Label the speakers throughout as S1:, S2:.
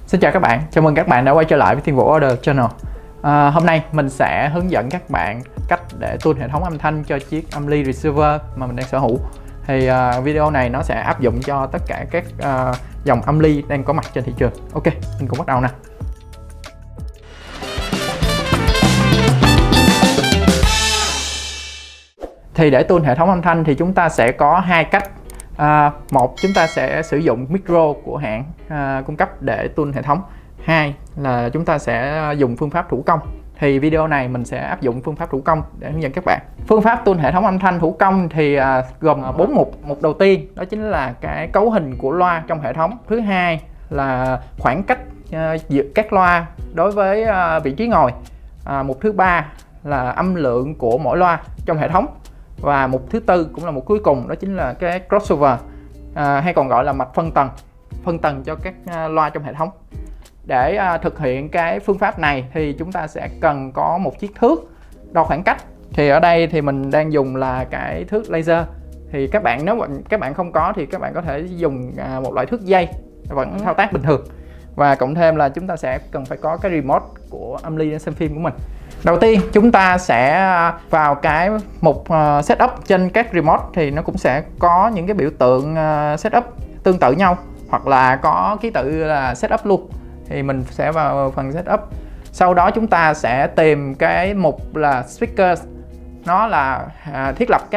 S1: Xin chào các bạn, chào mừng các bạn đã quay trở lại với Thiên Vũ Audio Channel. Hôm nay mình sẽ hướng dẫn các bạn cách để tune hệ thống âm thanh cho chiếc âm ly receiver mà mình đang sở hữu. Thì video này nó sẽ áp dụng cho tất cả các dòng âm ly đang có mặt trên thị trường. Ok, mình cùng bắt đầu nè. Thì để tune hệ thống âm thanh thì chúng ta sẽ có hai cách. Một, chúng ta sẽ sử dụng micro của hãng cung cấp để tune hệ thống. Hai là chúng ta sẽ dùng phương pháp thủ công. Thì video này mình sẽ áp dụng phương pháp thủ công để hướng dẫn các bạn. Phương pháp tune hệ thống âm thanh thủ công thì gồm 4 mục. Mục đầu tiên đó chính là cái cấu hình của loa trong hệ thống. Thứ hai là khoảng cách giữa các loa đối với vị trí ngồi. Mục thứ ba là âm lượng của mỗi loa trong hệ thống. Và mục thứ tư cũng là mục cuối cùng, đó chính là cái crossover, hay còn gọi là mạch phân tầng cho các loa trong hệ thống. Để thực hiện cái phương pháp này thì chúng ta sẽ cần có một chiếc thước đo khoảng cách. Thì ở đây thì mình đang dùng là cái thước laser. Thì nếu các bạn không có thì các bạn có thể dùng một loại thước dây vẫn thao tác bình thường. Và cộng thêm là chúng ta sẽ cần phải có cái remote của âm ly xem phim của mình. Đầu tiên chúng ta sẽ vào cái mục setup. Trên các remote thì nó cũng sẽ có những cái biểu tượng setup tương tự nhau, hoặc là có ký tự là setup luôn. Thì mình sẽ vào phần setup. Sau đó chúng ta sẽ tìm cái mục là speakers. Nó là thiết lập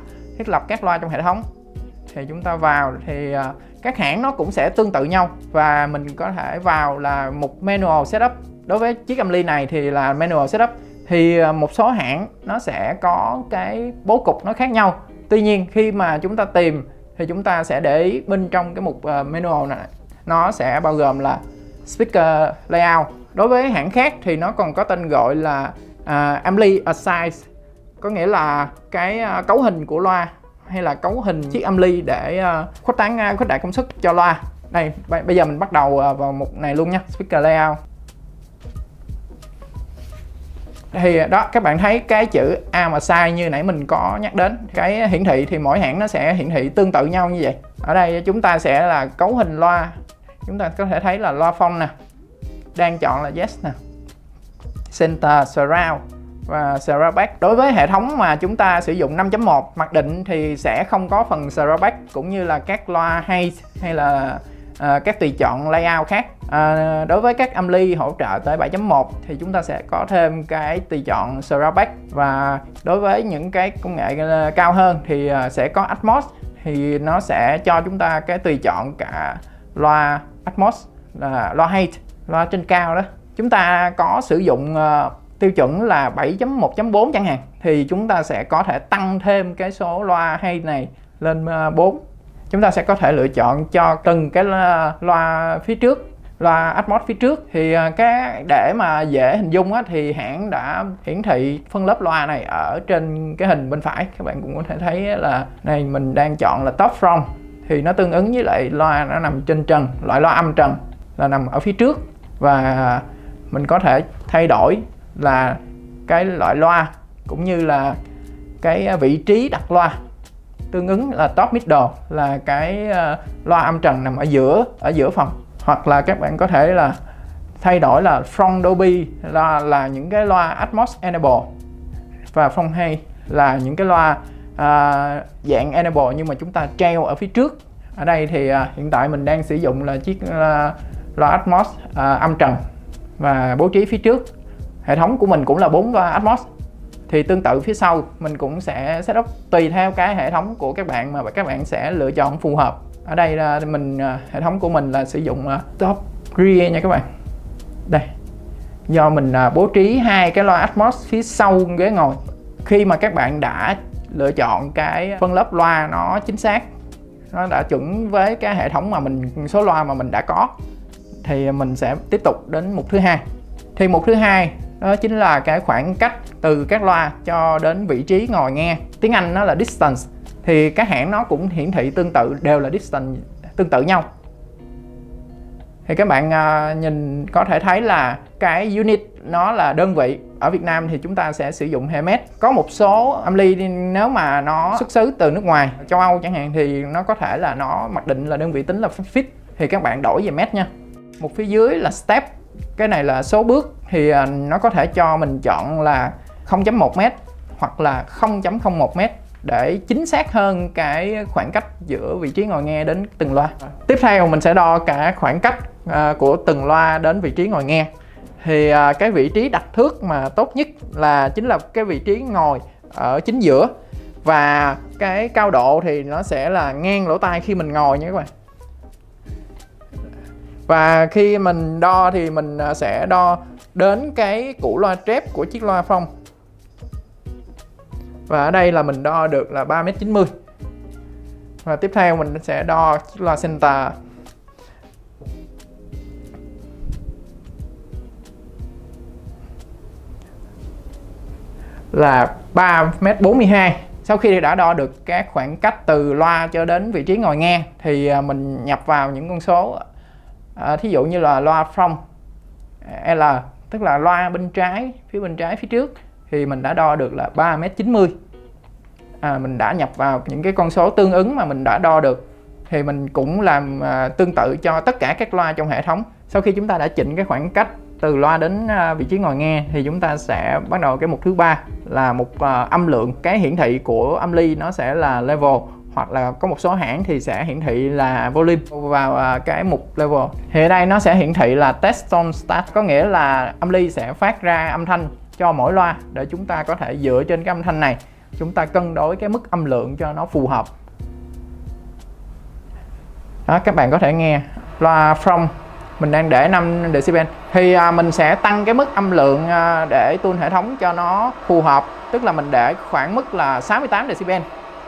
S1: các loa trong hệ thống. Thì chúng ta vào thì các hãng nó cũng sẽ tương tự nhau, và mình có thể vào là mục manual setup. Đối với chiếc âm ly này thì là manual setup. Thì một số hãng nó sẽ có cái bố cục nó khác nhau. Tuy nhiên khi mà chúng ta tìm thì chúng ta sẽ để ý bên trong cái mục manual này, nó sẽ bao gồm là speaker layout. Đối với hãng khác thì nó còn có tên gọi là ampli size, có nghĩa là cái cấu hình của loa, hay là cấu hình chiếc âm ly để khuếch đại công suất cho loa. Đây, bây giờ mình bắt đầu vào mục này luôn nha, speaker layout. Thì đó, các bạn thấy cái chữ arm size như nãy mình có nhắc đến. Cái hiển thị thì mỗi hãng nó sẽ hiển thị tương tự nhau như vậy. Ở đây chúng ta sẽ là cấu hình loa. Chúng ta có thể thấy là loa phông nè, đang chọn là yes nè, center, surround và surround back. Đối với hệ thống mà chúng ta sử dụng 5.1 mặc định thì sẽ không có phần surround back, cũng như là các loa hay là các tùy chọn layout khác. Đối với các âm ly hỗ trợ tới 7.1 thì chúng ta sẽ có thêm cái tùy chọn surround back. Và đối với những cái công nghệ cao hơn thì sẽ có Atmos, thì nó sẽ cho chúng ta cái tùy chọn cả loa Atmos, là loa hay, loa trên cao đó. Chúng ta có sử dụng tiêu chuẩn là 7.1.4 chẳng hạn, thì chúng ta sẽ có thể tăng thêm cái số loa hay này lên 4. Chúng ta sẽ có thể lựa chọn cho từng cái loa phía trước, loa Atmos phía trước. Thì để mà dễ hình dung á, thì hãng đã hiển thị phân lớp loa này ở trên cái hình bên phải. Các bạn cũng có thể thấy là này, mình đang chọn là top front, thì nó tương ứng với lại loa nó nằm trên trần, loại loa âm trần là nằm ở phía trước. Và mình có thể thay đổi là cái loại loa cũng như là cái vị trí đặt loa. Tương ứng là top middle là cái loa âm trần nằm ở giữa phòng. Hoặc là các bạn có thể là thay đổi là front Dolby là những cái loa Atmos enable, và front hay là những cái loa dạng enable nhưng mà chúng ta treo ở phía trước. Ở đây thì hiện tại mình đang sử dụng là chiếc loa Atmos âm trần và bố trí phía trước. Hệ thống của mình cũng là 4 loa Atmos. Thì tương tự phía sau mình cũng sẽ setup tùy theo cái hệ thống của các bạn mà các bạn sẽ lựa chọn phù hợp. Ở đây là hệ thống của mình là sử dụng top rear nha các bạn. Đây, do mình bố trí hai cái loa Atmos phía sau ghế ngồi. Khi mà các bạn đã lựa chọn cái phân lớp loa nó chính xác, nó đã chuẩn với cái hệ thống mà số loa mà mình đã có, thì mình sẽ tiếp tục đến mục thứ hai. Thì mục thứ hai đó chính là cái khoảng cách từ các loa cho đến vị trí ngồi nghe. Tiếng Anh nó là distance. Thì các hãng nó cũng hiển thị tương tự, đều là distance tương tự nhau. Thì các bạn nhìn có thể thấy là cái unit nó là đơn vị. Ở Việt Nam thì chúng ta sẽ sử dụng Hermes. Có một số âm ly nếu mà nó xuất xứ từ nước ngoài, châu Âu chẳng hạn, thì nó có thể là nó mặc định là đơn vị tính là feet. Thì các bạn đổi về mét nha. Một phía dưới là step, cái này là số bước, thì nó có thể cho mình chọn là 0.1 m hoặc là 0.01 m để chính xác hơn cái khoảng cách giữa vị trí ngồi nghe đến từng loa. Tiếp theo mình sẽ đo cả khoảng cách của từng loa đến vị trí ngồi nghe. Thì cái vị trí đặt thước mà tốt nhất chính là cái vị trí ngồi ở chính giữa, và cái cao độ thì nó sẽ là ngang lỗ tai khi mình ngồi nha các bạn. Và khi mình đo thì mình sẽ đo đến cái củ loa trép của chiếc loa Phong. Và ở đây là mình đo được là 3,90 m. Và tiếp theo mình sẽ đo chiếc loa center là 3,42 m. Sau khi đã đo được các khoảng cách từ loa cho đến vị trí ngồi nghe thì mình nhập vào những con số. Thí dụ như là loa Phong L, tức là loa bên trái, phía trước, thì mình đã đo được là 3,90 m. Mình đã nhập vào những cái con số tương ứng mà mình đã đo được. Thì mình cũng làm tương tự cho tất cả các loa trong hệ thống. Sau khi chúng ta đã chỉnh cái khoảng cách từ loa đến vị trí ngồi nghe thì chúng ta sẽ bắt đầu cái mục thứ ba là mục âm lượng. Cái hiển thị của âm ly nó sẽ là level, hoặc là có một số hãng thì sẽ hiển thị là volume vào cái mục level. Thì ở đây nó sẽ hiển thị là test tone start, có nghĩa là âm ly sẽ phát ra âm thanh cho mỗi loa để chúng ta có thể dựa trên cái âm thanh này chúng ta cân đối cái mức âm lượng cho nó phù hợp. Đó, các bạn có thể nghe loa Phong mình đang để 5 decibel thì mình sẽ tăng cái mức âm lượng để tune hệ thống cho nó phù hợp, tức là mình để khoảng mức là 68 decibel.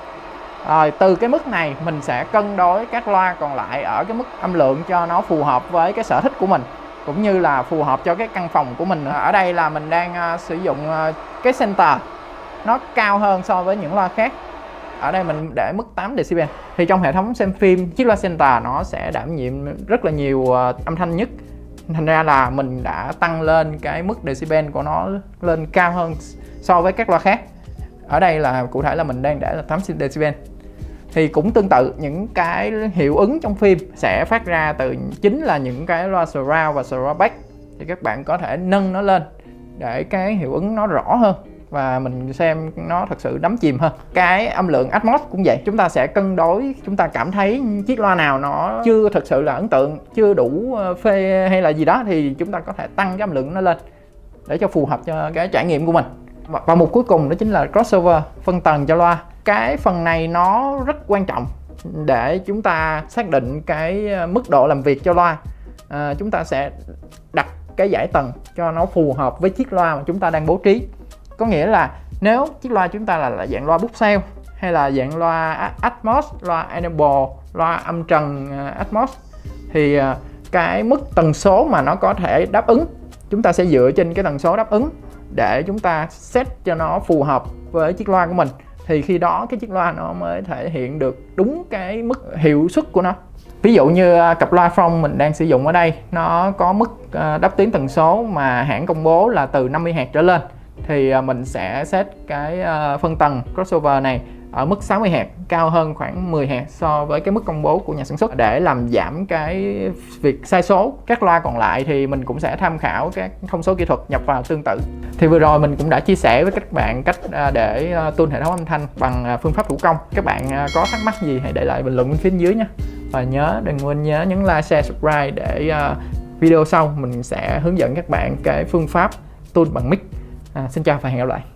S1: Rồi từ cái mức này mình sẽ cân đối các loa còn lại ở cái mức âm lượng cho nó phù hợp với cái sở thích của mình, cũng như là phù hợp cho cái căn phòng của mình. Ở đây là mình đang sử dụng cái center nó cao hơn so với những loa khác. Ở đây mình để mức 8 decibel. Thì trong hệ thống xem phim, chiếc loa center nó sẽ đảm nhiệm rất là nhiều âm thanh nhất. Thành ra là mình đã tăng lên cái mức decibel của nó lên cao hơn so với các loa khác. Ở đây là cụ thể là mình đang để là 8 decibel. Thì cũng tương tự, những cái hiệu ứng trong phim sẽ phát ra từ chính là những cái loa surround và surround bass. Thì các bạn có thể nâng nó lên để cái hiệu ứng nó rõ hơn và mình xem nó thật sự đắm chìm hơn. Cái âm lượng Atmos cũng vậy, chúng ta sẽ cân đối, chúng ta cảm thấy chiếc loa nào nó chưa thật sự là ấn tượng, chưa đủ phê hay là gì đó thì chúng ta có thể tăng cái âm lượng nó lên để cho phù hợp cho cái trải nghiệm của mình. Và mục cuối cùng đó chính là crossover, phân tầng cho loa. Cái phần này nó rất quan trọng để chúng ta xác định cái mức độ làm việc cho loa. Chúng ta sẽ đặt cái dải tầng cho nó phù hợp với chiếc loa mà chúng ta đang bố trí. Có nghĩa là nếu chiếc loa chúng ta là dạng loa bookshelf hay là dạng loa Atmos, loa enable, loa âm trần Atmos thì cái mức tần số mà nó có thể đáp ứng, chúng ta sẽ dựa trên cái tần số đáp ứng để chúng ta set cho nó phù hợp với chiếc loa của mình. Thì khi đó cái chiếc loa nó mới thể hiện được đúng cái mức hiệu suất của nó. Ví dụ như cặp loa Phong mình đang sử dụng ở đây, nó có mức đáp tuyến tần số mà hãng công bố là từ 50Hz trở lên. Thì mình sẽ set cái phân tầng crossover này ở mức 60Hz, cao hơn khoảng 10Hz so với cái mức công bố của nhà sản xuất, để làm giảm cái việc sai số. Các loa còn lại thì mình cũng sẽ tham khảo các thông số kỹ thuật nhập vào tương tự. Thì vừa rồi mình cũng đã chia sẻ với các bạn cách để tune hệ thống âm thanh bằng phương pháp thủ công. Các bạn có thắc mắc gì hãy để lại bình luận bên phía dưới nhé. Và đừng quên nhớ nhấn like, share, subscribe để video sau mình sẽ hướng dẫn các bạn cái phương pháp tune bằng mic. Xin chào và hẹn gặp lại.